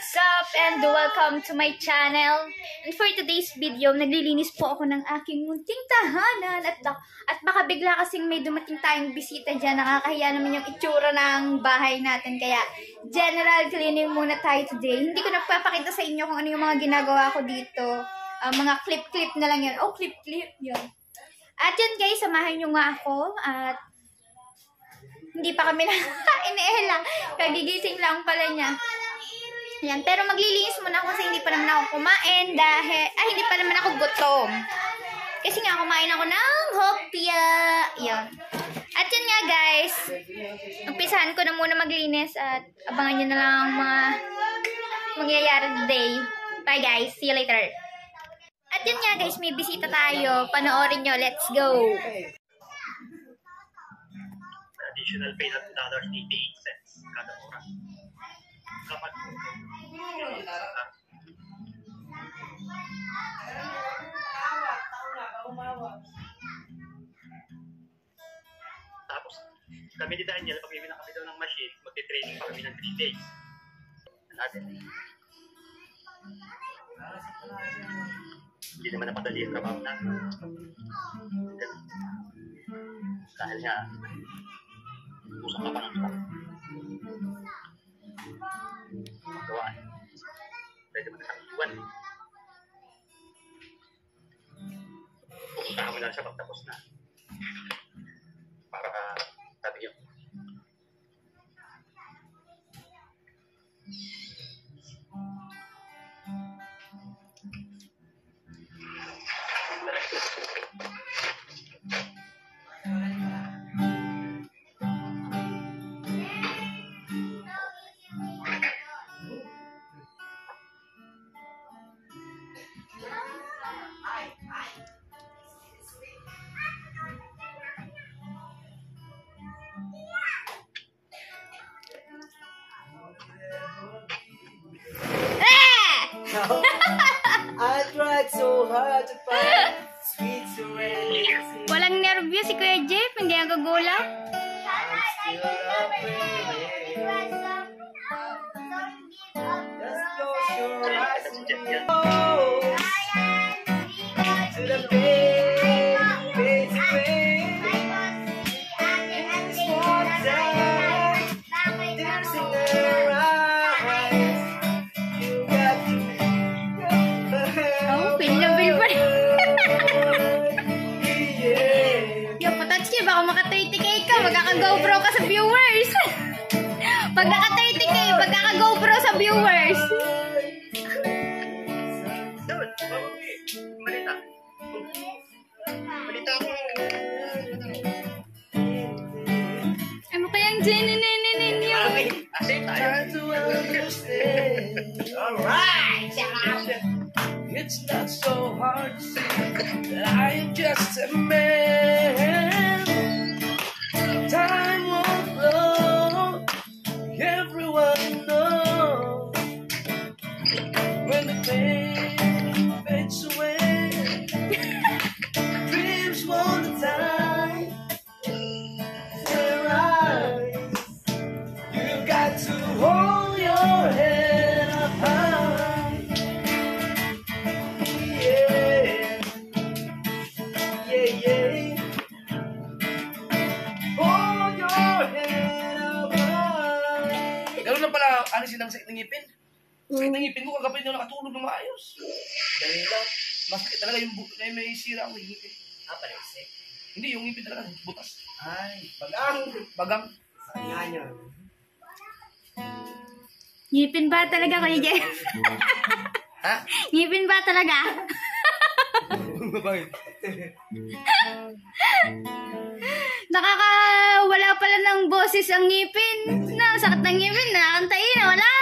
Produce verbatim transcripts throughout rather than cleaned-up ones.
What's up and welcome to my channel. And for today's video, naglilinis po ako ng aking munting tahanan at, at baka bigla kasing may dumating tayong bisita dyan. Nakakahiya naman yung itsura ng bahay natin. Kaya general cleaning muna tayo today. Hindi ko nagpapakita sa inyo kung ano yung mga ginagawa ko dito. Uh, mga clip-clip na lang yan. Oh, clip-clip yun. At yun guys, samahan nyo nga ako. At hindi pa kami na iniela. Kagigising lang pala niya. Yan, pero maglilinis muna ako kasi hindi pa naman ako kumain dahil, ay hindi pa naman ako gutom. Kasi nga kumain ako ng hopia. Yan. At yun nga guys, umpisahan ko na muna maglinis at abangan nyo na lang ang mga mangyayari today. Bye guys, see you later. At yun nga guys, may bisita tayo. Panoorin nyo, let's go. Additional pay na two dollars and eighty-eight cents kada oras. Kapag tapos kami ni Daniel, pag ibig na kami daw ng machine, magti-training pa kami ng three days. Natin. Hindi naman napadali ang trabaho natin. Dahil nga, usap ka pa ng usap. Magawaan. Pwede mo na sa iwan. Pupunta kami na siya pagtapos na. Para ka tabi yun. I tried so hard to find sweet serenity. Walang nervyo si Kuya Jeff, hindi ang gagula. I'm still afraid. Just close your eyes and close to the pain, fades away. It's one time, dancing around. You got to Oh, pin na pin pa rin. Yung patouch niya, baka maka thirty K ka, magkaka-GoPro ka sa viewers. Pag naka thirty K, magkaka-GoPro sa viewers. Dapat, malita. Malita ako. Ano kayang gininin yun? Kasi tayo. Alright! It's not so hard to see that I am just a man. Time won't flow, everyone knows. When the pain fades away, dreams won't die. Their eyes, you got to hold your head up high. Yeah, yeah, yeah. Hold your head up high. Gano'n lang pala, ano silang sakit ng ngipin? Sakit ng ngipin ko, kagapit na nakatulog ng maayos. Dahil lang, Masakit talaga yung buto na may sira ang ngipin. ah, paresik. Hindi, yung ngipin talaga, butas. Ay, bagang. Bagang. Kanya niya. Ngipin ba talaga, Kuya Jeff? Ha? Ngipin ba talaga? Bakit? Nakakawala pala ng boses ang ngipin. Na, sakit ng ngipin, nakakantain na, wala.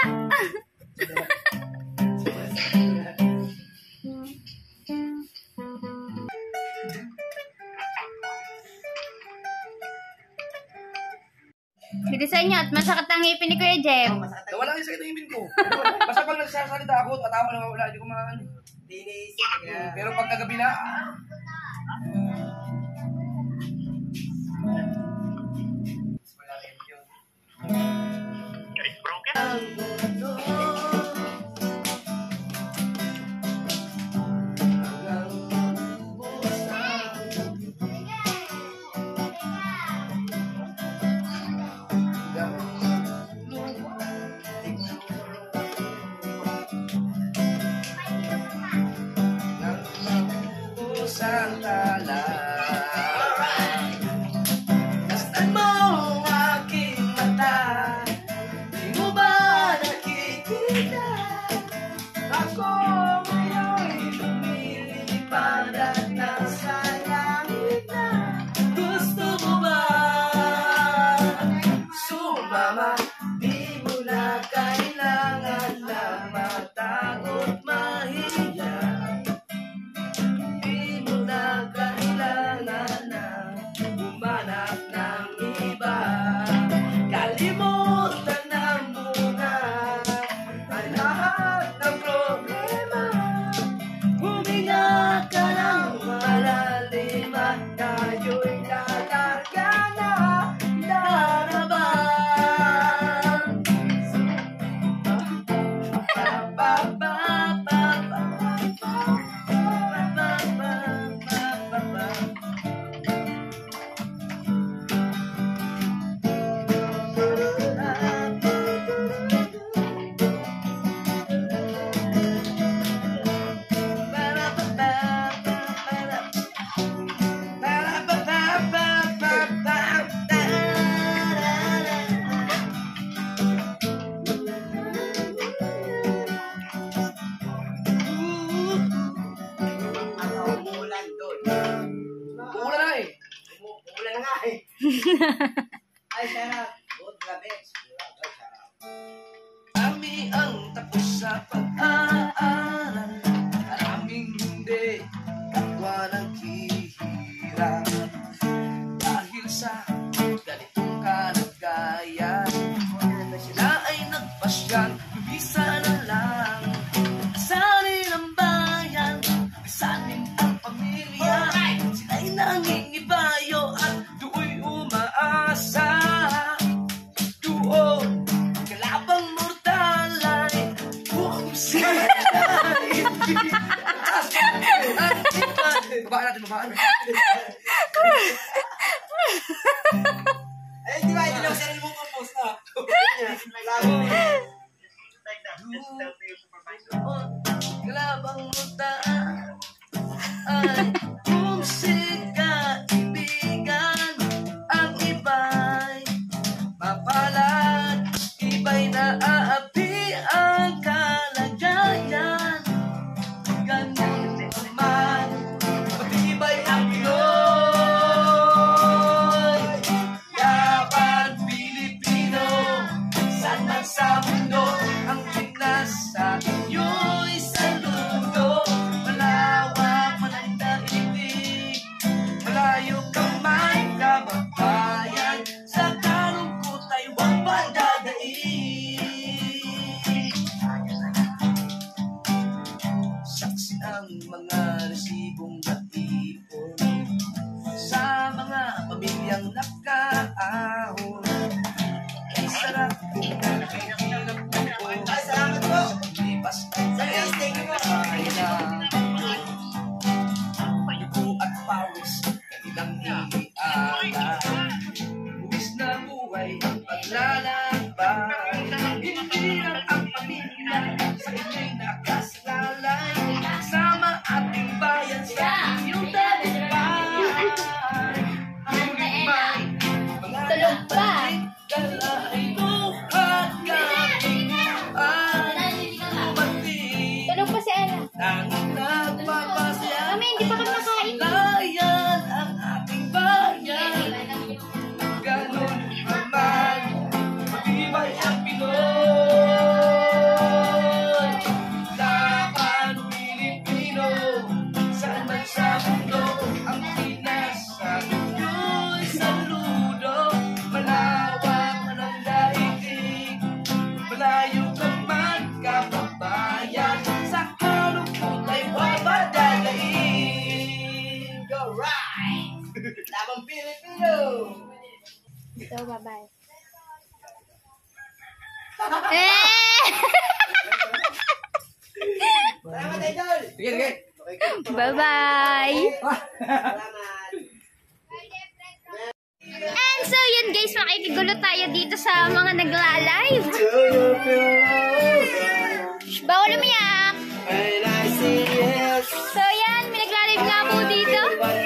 Dito sa inyo at masakit ang ngipin ni Kuya Jeff. Wala yung sakit ng ngipin ko. Basta pag nagsasalita ako, tatawa lang wala, hindi ko maano. Pero pag kagabi na, ah. It's broken. tapos sa pag-aaral. Maraming hindi kapwa naghihirap dahil sa ganitong kalagayan. Sila ay nagpasyal, lumisa na lang. Asanin ang bayan, asanin ang pamilya. Sila'y nangingibayo at do'y umaasa. Doon, kalabang mortalay, buong sila'y. Babaan natin, babaan. Ay, di ba? Hindi lang sarili mong compose na. Like that. Just tell to your supervisor. Kalabang mortalay ay musika, ibigan. Ang iba'y mapalad, iba'y naaapi ang kalagayan. Ganun man, matibay ang Pinoy. Laban Pilipino, saan man sa mundo, ang Pinas sa inyo'y saludo. Malawak man ang daigdig, malayo ka man kababayan, sa kalungkot ay huwag padadaig. Saksi ang mga resibong naipon sa mga pamilyang nakaahon. Ay sarap kung nakikilap mo. Ay, salamat po. Lipas Guys, thank you po. Yuko at pawis, kanilang iiala. Buwis na buhay ang paglalaban. Hindi lang ang pamilya sa inyo'y nakasalalay. Sama ating bayan sa inyong tagumpay. Ngunit may mga Tulog pa. kalay buhat natin ay dumating. Tulog pa si Ella. Tanging nagpapasya Mami, hindi pa kami nakain. layan ang ating bayan. Ganon naman, matibay ang Pinoy. Laban Pilipino, saan man sa mundo, ang Pinas sa inyo'y saludo. Malawak man ang daigdig, malayo ka man kababayan, sa kalungkot ay huwag padadaig. Go right! Labang Pilipino! So, bye-bye. Eh! Salamat, Idol! Sige, sige. Bye-bye! Salamat! And so, yun guys, makikigulo tayo dito sa mga nagla-live. Shh, bawal umiyak! When I say yes, So, yan, may nagla-live nga po dito.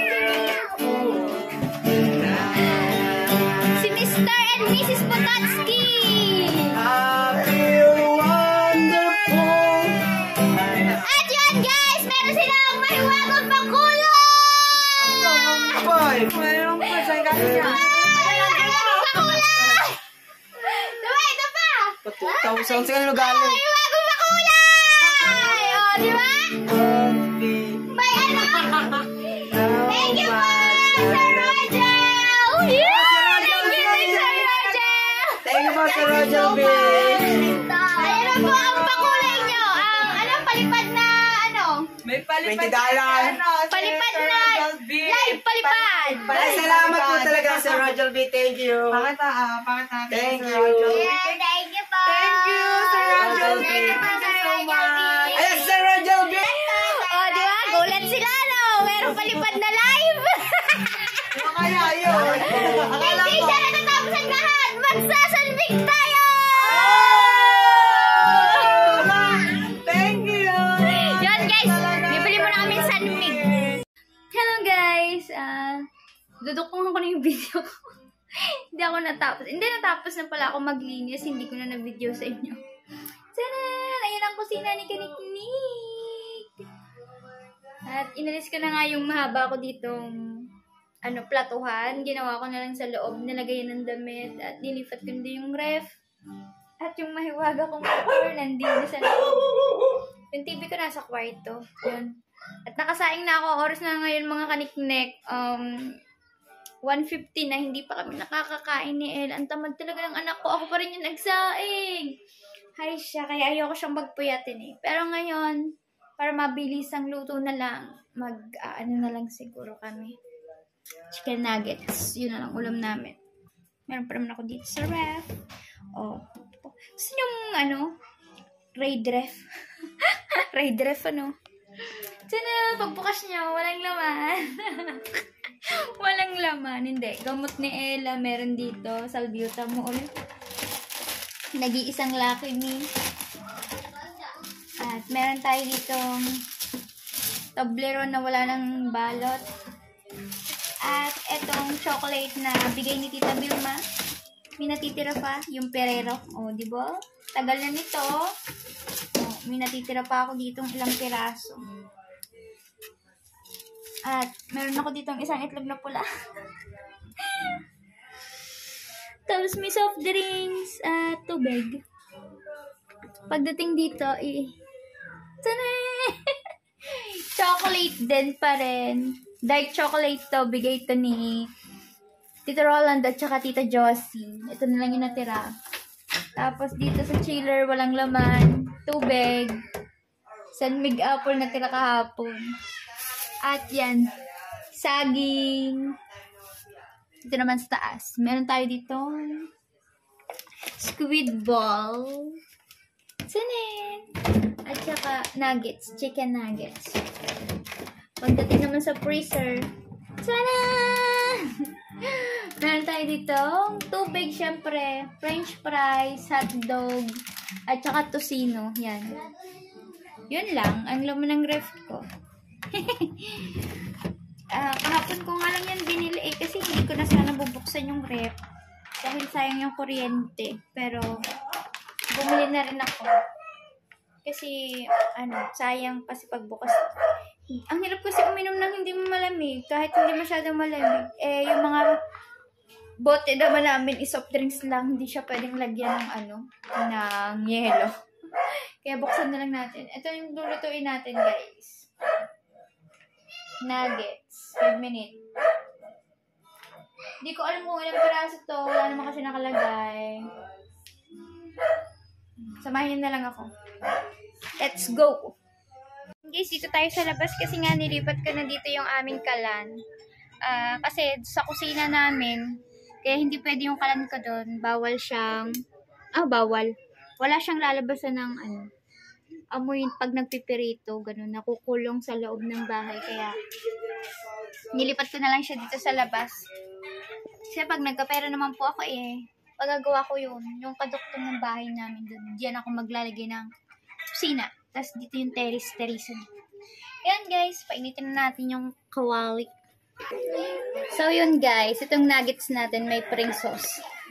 Si Mister and Missus Potatsky. I feel wonderful. At yun guys, meron silang mahiwagang pakulay! Boy! Mayroon pa saan galing niya? Mahiwagang pakulay! Diba, ito pa! two thousand sa kanino galing? Mahiwagang pakulay! O, di ba? May ano? Thank you po, Sir Rogel! Yeah! Thank you, Sir Rogel! Thank you po, Sir Rogel B. Ayan na po ang pakulay nyo. Ang, ano, palipad na, ano? May palipad twenty dollars. Palipad na, live palipad! Ay, salamat po talaga, Sir Rogel B. Thank you. Pakita, ah, pakita. Thank Sir you. Rogel. Yeah, thank you po! Thank you, Sir Rogel. Thank you po, Sir Rogel. Ay, Sir Rogel B. Oh, di ba? Gulat sila, no? Meron palipad na live! Ano kaya yun? Akala Hindi ko. siya natatapos ang lahat! Magsasalbing tayo! Thank you. Yan guys, bibili mo na kami sanmig. Hello guys! Ah, dudukong ko na yung video ko. Hindi ako natapos. Hindi natapos na pala ako maglinis. Hindi ko na na-video sa inyo. Tanan! Ayan ang kusina ni Kaniknik. At inalis ko na nga yung mahaba ko ditong ano, platuhan. Ginawa ko na lang sa loob. Nilagay ng damit. At nilipat ko din yung ref. At yung mahiwaga kong motor, nandito sa loob. Yung T V ko nasa kwarto. Yun. At nakasaing na ako. Oras na ngayon mga kaniknek. Um, one fifty na hindi pa kami nakakakain ni El. Ang tamad talaga ng anak ko. Ako pa rin yung nagsaing. Hay siya. Kaya ayoko siyang magpuyatin eh. Pero ngayon, para mabilis ang luto na lang, mag, uh, ano na lang siguro kami. Chicken nuggets. Yun na lang ulam namin. Meron pa naman ako dito sa ref. Oh. Gusto yung, ano, raid ref. Raid ref, ano. Sana, pagbukas niya, walang laman. Walang laman. Hindi. Gamot ni Ella, meron dito. Salbutamol. Nag-iisang Lucky Me. At meron tayo ditong Toblerone na wala ng balot. At etong chocolate na bigay ni Tita Vilma. May natitira pa, yung Ferrero. O, oh, di ba? Tagal na nito. Oh, may natitira pa ako ditong ilang piraso. At meron ako ditong isang itlog na pula. Tapos may soft drinks at tubig. Pagdating dito, eh, tanay! Chocolate din pa rin. Dark chocolate to, bigay to ni Tita Rolanda at saka Tita Josie. Ito na lang yung natira. Tapos dito sa chiller, walang laman. Tubig. San Mig apple natira kahapon. At yan. Saging. Dito naman sa taas. Meron tayo dito. Squid ball. Sanin. At saka nuggets. Chicken nuggets. Pagdating naman sa freezer. Sana! Meron tayo dito. Tubig, syempre. French fries, hotdog, at saka tocino. Yan. Yun lang. Ang laman ng ref ko. uh, kahapon ko nga lang yan binili eh. Kasi hindi ko na sana bubuksan yung ref. Dahil sayang yung kuryente. Pero, bumili na rin ako. Kasi, ano, sayang kasi pagbukas. Ang hirap kasi uminom ng hindi malamig. Kahit hindi masyadong malamig. Eh, yung mga bote naman namin is soft drinks lang. Hindi siya pwedeng lagyan ng ano, ng yelo. Kaya buksan na lang natin. Ito yung lulutuin natin, guys. Nuggets. five minutes. Hindi ko alam kung ilang piraso to. Wala naman kasi nakalagay. Samahin na lang ako. Let's go! Guys, dito tayo sa labas kasi nga nilipat ko na dito yung aming kalan. Uh, kasi sa kusina namin, kaya hindi pwede yung kalan ko doon. Bawal siyang, ah, bawal. Wala siyang lalabasan ng, ano, amoy pag nagpipirito, ganun, nakukulong sa loob ng bahay. Kaya, nilipat ko na lang siya dito sa labas. Kasi pag nagkapera naman po ako eh, pagagawa ko yun, yung kaduktong ng bahay namin doon. Diyan ako maglalagay ng kusina. Tapos dito yung terrace-terrace. Yan guys, painitin na natin yung kawali. So yun guys, itong nuggets natin may spring sauce.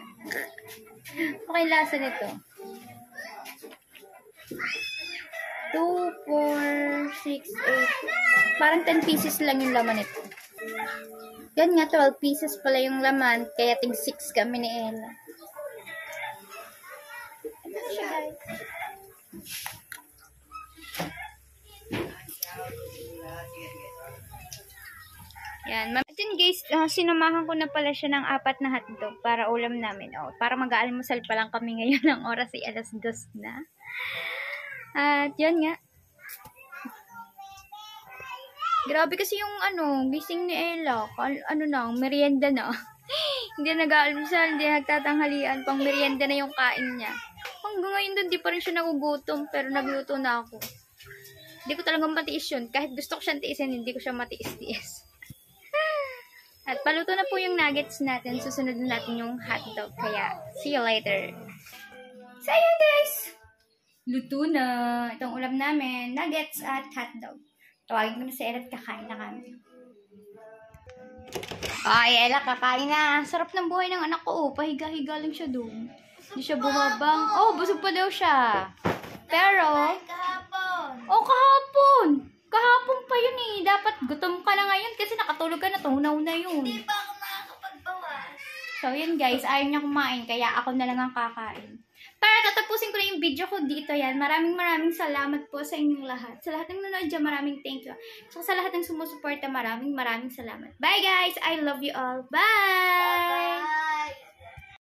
Okay, lasa nito. two, four, six, eight. Parang ten pieces lang yung laman nito. Yan nga, twelve pieces pala yung laman. Kaya ting six kami ni Ella. Ito na siya guys. Yan. At yun guys, uh, sinamahan ko na pala siya ng apat na hotdog para ulam namin. Oh, para mag-aalmusal pa lang kami ngayon ng oras ay alas dos na. At yun nga. Grabe kasi yung ano, gising ni Ella. Ano na, merienda na. Hindi nag-aalmusal, hindi nagtatanghalian. Pang merienda na yung kain niya. Hanggang ngayon doon, di pa rin siya nagugutom. Pero nagluto na ako. Hindi ko talagang matiis yun. Kahit gusto ko siyang tiisin, hindi ko siya matiis-tiis. At paluto na po yung nuggets natin. Susunod na natin yung hotdog. Kaya, see you later. So, ayun guys. Luto na. Itong ulam namin. Nuggets at hotdog. Tawagin ko na si Ella at kakain na kami. Ay, Ella, kakain na. Sarap ng buhay ng anak ko. Oh, pahiga-higa lang siya doon. Hindi siya bumabang. Oh, busog pa daw siya. Pero, oh, kahapon. Kahapon pa yun eh. Dapat gutom ka na ngayon kasi nakatulog ka na. Tunaw na yun. Hindi pa ako makakapagbawas. So, yun guys. Ayaw niya kumain. Kaya ako na lang ang kakain. para tatapusin ko na yung video ko dito yan. Maraming maraming salamat po sa inyong lahat. Sa lahat ng nanonood dyan, maraming thank you. So sa lahat ng sumusuporta, maraming maraming salamat. Bye guys! I love you all. Bye!